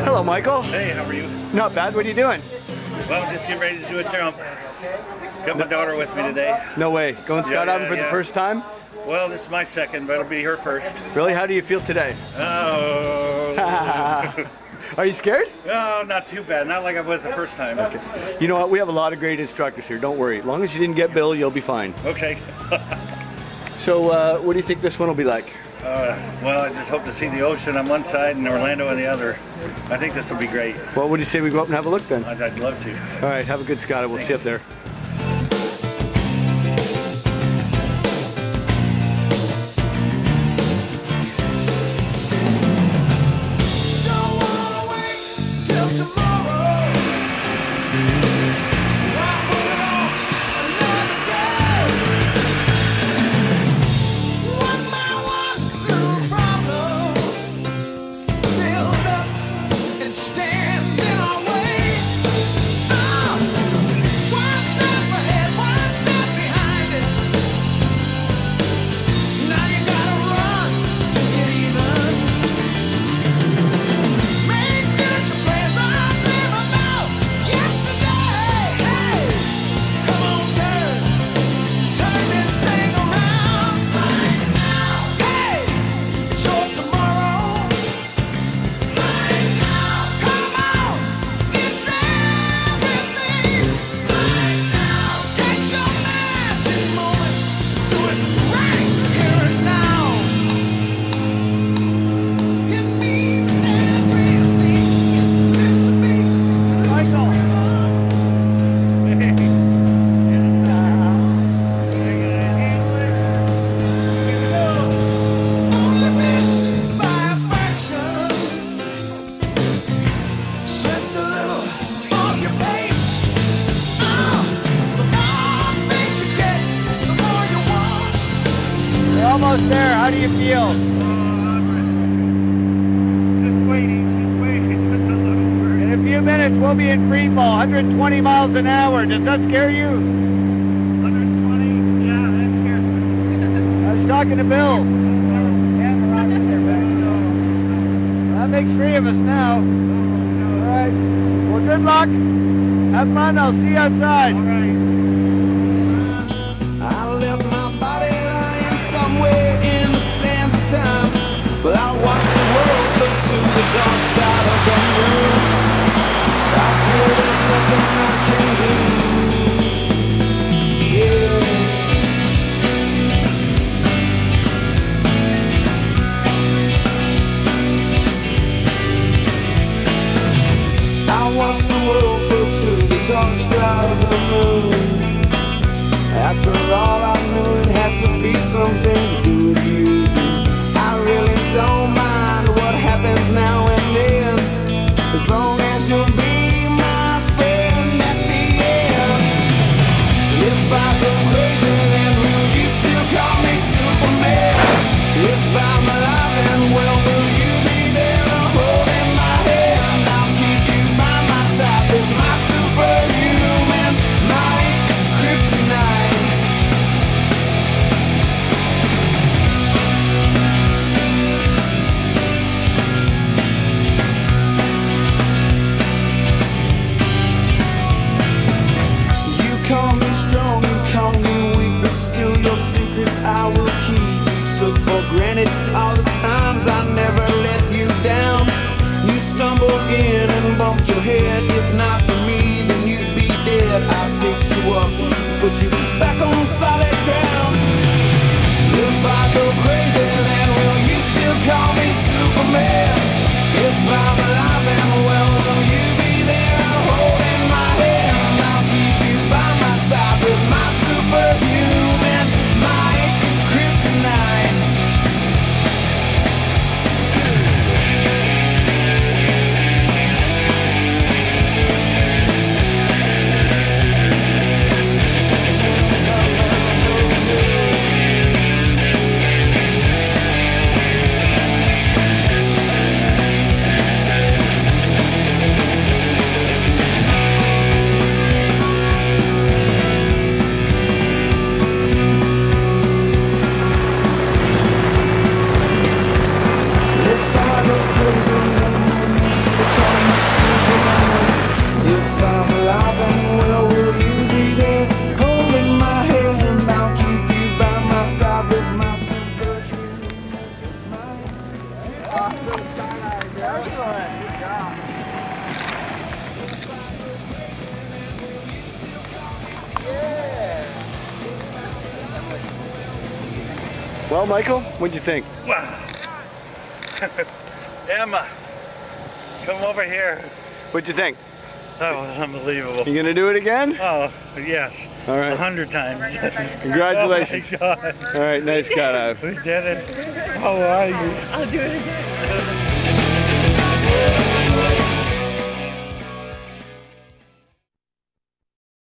Hello, Michael. Hey, how are you? Not bad. What are you doing? Well, just getting ready to do a jump. Got my daughter with me today. No way. Going skydiving for the first time? Well, this is my second, but it'll be her first. Really? How do you feel today? Oh. Are you scared? No, not too bad. Not like I was the first time. Okay. You know what? We have a lot of great instructors here. Don't worry. As long as you didn't get Bill, you'll be fine. Okay. So, what do you think this one will be like? Well, I just hope to see the ocean on one side and Orlando on the other. I think this will be great. Well, what do you say we go up and have a look then? I'd love to. All right. Have a good skydive. We'll see you up there. Almost there. How do you feel? Just waiting, just a little further. In a few minutes, we'll be in free fall, 120 miles an hour. Does that scare you? 120? Yeah, that scares me. I was talking to Bill. That makes three of us now. All right. Well, good luck. Have fun. I'll see you outside. All right. But I watch the world float to the dark side of the moon. I feel there's nothing I can do. Yeah. I watch the world float to the dark side of the moon. After all, I knew it had to be something to do with you. I really don't mind what happens now and then, as long as you'll be my friend at the end. If I go crazy, then will you still call me Superman? If I'm alive and well, will you be there holding my hand? I'll keep you by my side with my superhuman might, kryptonite. I will keep. You took for granted all the times I never let you down. You stumbled in and bumped your head. If not for me, then you'd be dead. I picked you up, put you back on solid ground. If I go crazy, then will you still call me Superman? If I'm alive and well, will you be there holding my hand? I'll keep you by my side with my superhuman might, kryptonite. Well, Michael, what'd you think? Wow. Emma, come over here. What'd you think? That was unbelievable. You gonna do it again? Oh, yes. All right. 100 times. Congratulations. Oh my God. All right, nice cut out. We did it. How are you? I'll do it again.